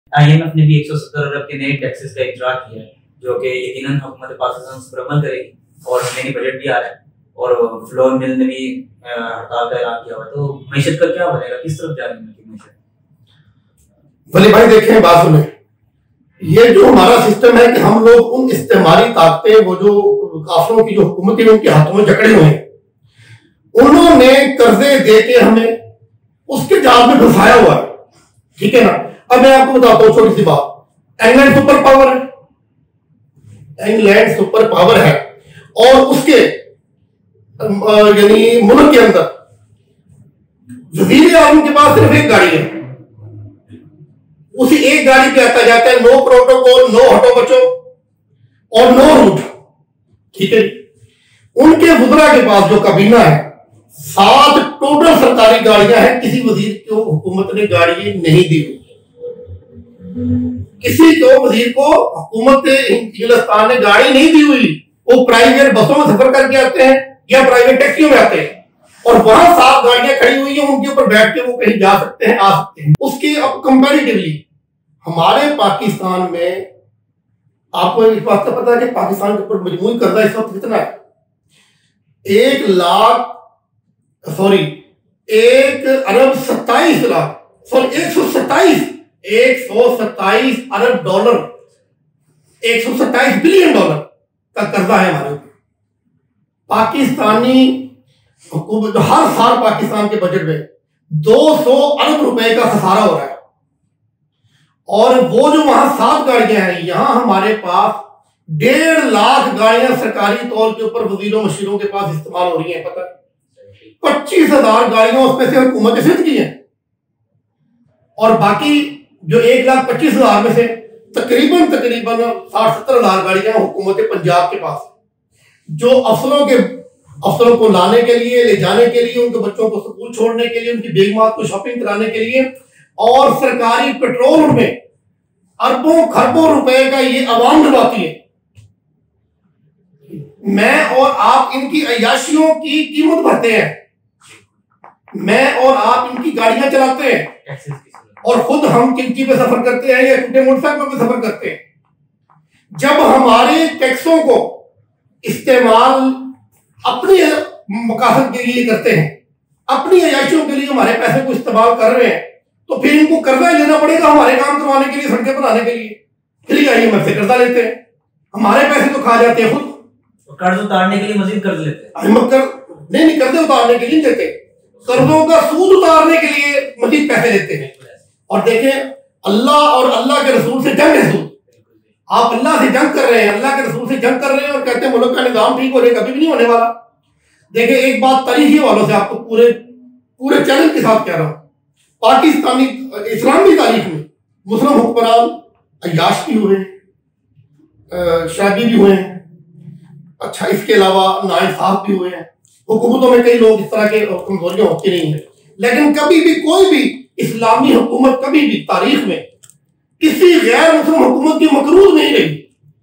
IMF ने भी 170 अरब के नए टैक्सेस का इजरा किया है, जो कि यकीनन हुकूमत पाकिस्तान उस पर अमल करेगी, और मिनी बजट भी आ रहा है, और फ्लोर मिल ने भी हड़ताल का ऐलान किया हुआ है। तो मैशत का क्या बनेगा, किस तरफ जा रही है मैशत? वली भाई देखें, बात सुने, ये जो हमारा सिस्टम है कि हम लोग उन इस्तेमारी ताकतें, वो जो काफिरों की जो हुकूमतें उनके हाथों में जकड़े हुए हैं, उन्होंने कर्जे दे के हमें उसके जाल में फंसाया हुआ है, ठीक है ना। अब मैं आपको बताता हूँ छोटी सी बात। इंग्लैंड सुपर पावर है, इंग्लैंड सुपर पावर है, और उसके यानी मुल्क के अंदर वज़ीर आज़म के पास सिर्फ एक गाड़ी है, उसी एक गाड़ी पे आता जाता है, नो प्रोटोकॉल, नो हटो बचो और नो रूट, ठीक है। उनके वज़रा के पास जो काबीना है, 7 टोटल सरकारी गाड़ियां हैं, किसी वजीर को हुकूमत ने गाड़ी नहीं दी हुई, किसी को वजीर को हुकूमत इंग्लिस्तान ने गाड़ी नहीं दी हुई। वो प्राइवेट बसों में सफर करके आते हैं या प्राइवेट टैक्सियों में आते हैं, और वहां 7 गाड़ियां खड़ी हुई हैं, उनके ऊपर बैठ के वो कहीं जा सकते हैं, आ सकते हैं। उसके अब कंपैरेटिवली हमारे पाकिस्तान में, आपको इस बात का पता है कि पाकिस्तान के ऊपर मजमूई कर्जा इस वक्त कितना है? 127 अरब डॉलर, 127 बिलियन डॉलर का कर्जा है हमारे ऊपर। पाकिस्तानी हुकूमत हर साल पाकिस्तान के बजट में 200 अरब रुपए का खसारा हो रहा है, और वो जो वहां 7 गाड़ियां हैं, यहां हमारे पास 1.5 लाख गाड़ियां सरकारी तौर के ऊपर वजीरों मशीरों के पास इस्तेमाल हो रही हैं। पता है, 25,000 गाड़ियां उसमें से हुकूमत ने सिद्ध की हैं, और बाकी जो 1,25,000 में से तकरीबन 60-70 हजार गाड़ियां हुकूमत पंजाब के पास, जो अफसरों को लाने के लिए, ले जाने के लिए, उनके बच्चों को स्कूल छोड़ने के लिए, उनकी बेगमात को शॉपिंग कराने के लिए, और सरकारी पेट्रोल में अरबों खरबों रुपए का ये अवाम डुबाती है। मैं और आप इनकी अय्याशियों की कीमत भरते हैं, मैं और आप इनकी गाड़ियां चलाते हैं, और खुद हम किंची पे सफर करते हैं या छोटे मोटरसाइकिलों पे सफर करते हैं। जब हमारे टैक्सों को इस्तेमाल अपनी मकासद के लिए करते हैं, अपनी अय्याशियों के लिए हमारे पैसे को इस्तेमाल कर रहे हैं, तो फिर इनको कर्जा लेना पड़ेगा हमारे काम करवाने के लिए, सड़कें बनाने के लिए। फिर IMF से कर्जा लेते हैं, हमारे पैसे तो खा जाते हैं खुद, कर्ज उतारने के लिए मजीद कर्ज लेते हैं। नहीं, कर्जे उतारने के लिए देते, कर्जों का सूद उतारने के लिए मजीद पैसे लेते हैं। और देखें, अल्लाह और अल्लाह के रसूल से जंग है। आप अल्लाह से जंग कर रहे हैं, अल्लाह के रसूल से जंग कर रहे हैं, और कहते हैं मुल्क का निजाम ठीक हो जाए, कभी भी नहीं होने वाला। देखें, एक बात तारीखी वालों से आपको पूरे चैलेंज के साथ कह रहा हूं, पाकिस्तानी इस्लामी तारीख में मुस्लिम हुक्मरान अय्याश भी हुए, शराबी भी हुए हैं, अच्छा इसके अलावा नाइंसाफ भी हुए हैं। हुकूमतों में कई लोग इस तरह के कमजोरियां होती नहीं है, लेकिन कभी भी कोई भी इस्लामी हुकूमत कभी भी तारीख में किसी गैर मुस्लिम हुकूमत की मकरूज नहीं रही।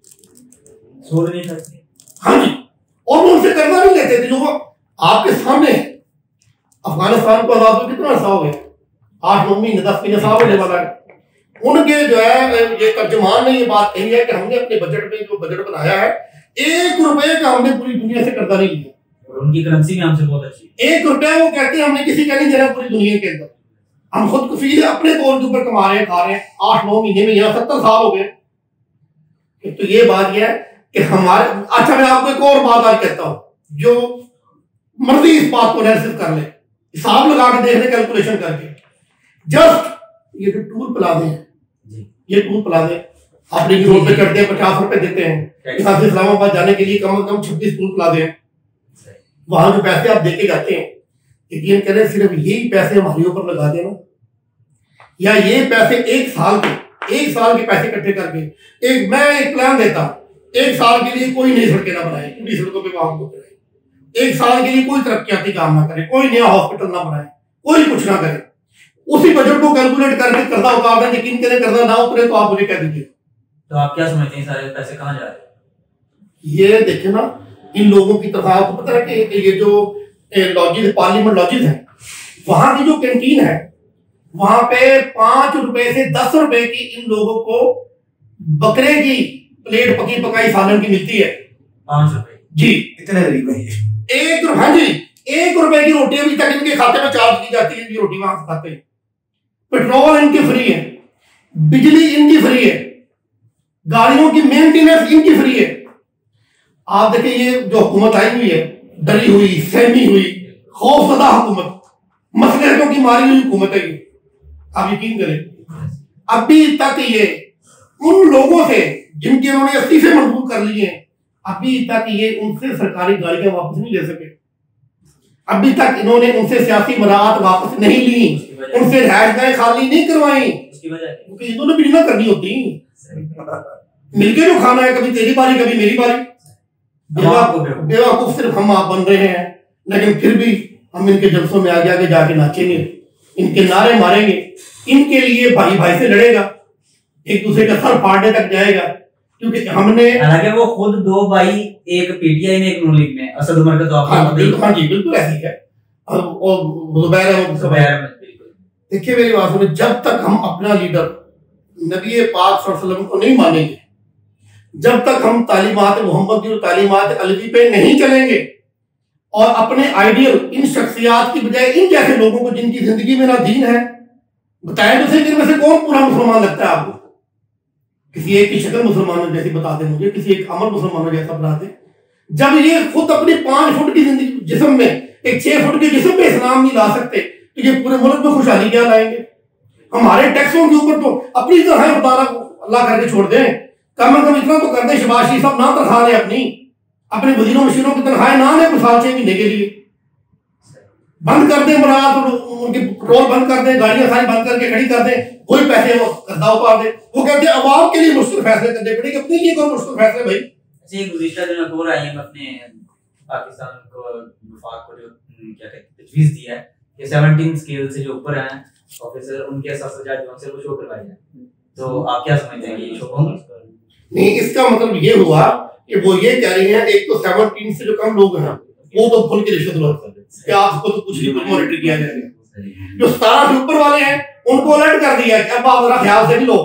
हाँ जी, और वो उनसे कर्जा नहीं लेते थे। जो वो आपके सामने अफगानिस्तान को आजाद हुए कितना अर्सा हो गया, 8-9 महीने 10 महीने साल होने वाला है। उनके जो है ये तर्जुमान ने ये बात कही है कि हमने अपने बजट में जो बजट बनाया है, 1 रुपए का हमने पूरी दुनिया से कर्जा नहीं लिया, और उनकी करेंसी भी हमसे बहुत अच्छी है। 1 रुपया वो कहते हैं हमने किसी का नहीं देना पूरी दुनिया के अंदर, हम खुद कफील अपने तौर के ऊपर कमा रहे हैं, खा रहे हैं। 8-9 महीने में यहाँ 70 साल हो गए। तो ये बात यह है कि हमारे, अच्छा मैं आपको एक और बात आज कहता हूं, जो मर्जी इस बात को एनालिसिस कर ले, हिसाब लगा के देख ले, कैलकुलेशन करके, जस्ट ये जो टूल प्लाजे हैं, ये टूल प्लाजे अपने रोड पे करते हैं, 50 रुपए देते हैं। यहाँ से इस्लामाबाद जाने के लिए कम से कम 26 टूल प्लाजे हैं। वहां जो पैसे आप देके जाते हैं, यकीन करें, सिर्फ यही पैसे हमारे ऊपर लगा देना, या ये पैसे एक साल के पैसे इकट्ठे करके मैं एक प्लान देता, 1 साल के लिए कोई नई सड़कें ना बनाए, टूटी सड़कों पे वाहन को कराए, 1 साल के लिए कोई तरक्याती काम ना करे, कोई नया हॉस्पिटल ना बनाए, कोई कुछ ना करे, उसी बजट को कैलकुलेट करके कर्जा उतार दें। यकीन करें, कर्जा ना उतरे तो आप मुझे कह दीजिए। तो आप क्या समझते हैं, सारे पैसे कहाँ जा रहे हैं? ये देखे ना, इन लोगों की तरफ आपको पता है कि ये जो लॉजिस, पार्लियामेंट लॉजिस है, वहां की जो कैंटीन है वहां पे 5 रुपए से 10 रुपए की इन लोगों को बकरे की प्लेट पकी पकाई सालन की मिलती है। 5 रुपए जी, इतने गरीब है ये। हाँ जी, 1 रुपए की रोटी अभी तक इनके खाते में चार्ज की जाती है। ये रोटी वहां से खाते हैं। पेट्रोल इनकी फ्री है, बिजली इनकी फ्री है, गाड़ियों की मेंटेनेंस इनकी फ्री है। आप देखिए ये जो हुकूमत आई हुई है, डरी हुई, सहमी हुई, खौफजदा हुकूमत, मसलहतों की मारी हुई हुकूमत है ये। आप यकीन करें अभी तक ये उन लोगों से जिनके उन्होंने इस्तीफे मंजूर कर लिए हैं, अभी तक ये उनसे सरकारी गाड़ियां वापस नहीं ले सके। अभी तक इन्होंने उनसे सियासी मराहत वापस नहीं ली, उनसे रिहायशगाहें खाली नहीं करवाई। उसकी वजह क्योंकि इन्होंने भी ना करनी होती, मिलके जो खाना है, कभी तेरी बारी कभी मेरी बारी। बेवकूफ सिर्फ हम आप बन रहे हैं, लेकिन फिर भी हम इनके जलसों में आगे आगे जाके नाचेंगे, इनके नारे मारेंगे, इनके लिए भाई भाई से लड़ेगा, एक दूसरे का सर फाड़ने तक जाएगा। क्योंकि हमने, हालांकि वो खुद 2 भाई, एक पीटीआई में एक नून लीग में, असद उमर का तो आपको हाँ जी बिल्कुल ऐसी है। देखिए मेरी बात सुनिए, जब तक हम अपना लीडर नबी पाक सल्लल्लाहु अलैहि वसल्लम को नहीं मानेंगे, जब तक हम तालीमात मोहम्मद की और तालीमात अलवी पे नहीं चलेंगे और अपने आइडियल इन शख्सियात की बजाय इन जैसे लोगों को जिनकी जिंदगी में ना दीन है, बताएं तो सही इनमें से कौन पूरा मुसलमान लगता है आपको? किसी एक की शक्ल मुसलमानों जैसी बता दें मुझे, किसी एक अमर मुसलमानों जैसा बता दें। जब ये खुद अपनी 5 फुट की जिंदगी जिस्म में एक 6 फुट के जिस्म में इस्लाम नहीं ला सकते, तो ये पूरे मुल्क में खुशहाली क्या लाएंगे? हमारे टैक्सों के ऊपर तो अपनी तरह अल्लाह करके छोड़ दें, कम से कम इतना तो कर दें शहबाज शरीफ साहब ना तनख्वाह लें, अपने वजीरों मशीरों की तनख्वाहें ना लें 6 महीने के लिए, बंद कर दें मुराद, उनके पेट्रोल बंद कर दें, गाड़ियां सारी बंद करके खड़ी कर दें, कोई पैसे वो कर्जा उतार दे। वो कहते हैं अवाम के लिए मुश्किल फैसले करने पड़ेंगे, अपने लिए कौन मुश्किल फैसले भाई? जी, गुज़िश्ता दिनों दौर आई है अपने पाकिस्तान को वफाक को जो क्या कहते हैं तजवीज़ दिया है कि 17 स्केल से जो ऊपर हैं ऑफिसर, उनके असातिज़ा जो हमसे वो शो करवाए जाए। तो आप क्या समझते हैं कि ये शो होंगे? नहीं, इसका मतलब ये हुआ कि वो ये कह रही हैं एक तो 17 से जो कम लोग हैं वो तो खुल के रिश्वत लो कि आपको तो कुछ नहीं मॉनिटर किया जाएगा। जो 17 से ऊपर वाले हैं उनको अलर्ट कर दिया कि अब आप जरा ख्याल से भी लो।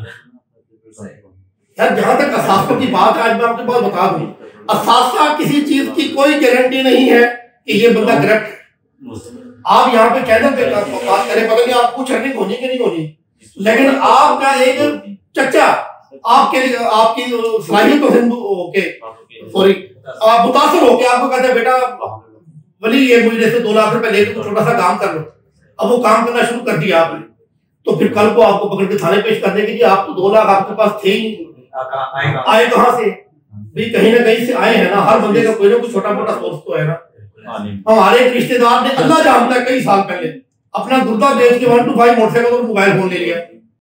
यार जहां तक असासा की बात है, आज मैं आपके पास बता दूं, असासा किसी चीज की कोई गारंटी नहीं है कि ये बंदा करप्ट है। आप यहाँ पे कैडर पे बात करें, पता नहीं आपको अर्निंग होनी कि नहीं होनी, लेकिन आपका एक चचा आपके आपकी सलाहियतों से सॉरी आप मुतासर होके आपको कहते हैं बेटा वली ये मुझे से 2 लाख रुपए लेके तो छोटा सा काम कर लो। अब वो काम करना शुरू कर दिया आपने, तो फिर कल को आपको पकड़ के थाने पेश कर देंगे जी आप तो 2 लाख आपके पास थे ही, आए कहाँ से? भाई कहीं ना कहीं से आए हैं ना, हर बंदे का कोई ना कोई छोटा मोटा सोर्स तो है ना। हमारे एक रिश्तेदार ने अल्लाह जानता है कई साल पहले अपना गुर्दा बेच के 1 to 5 मोटरसाइकिल और मोबाइल फोन ले लिया।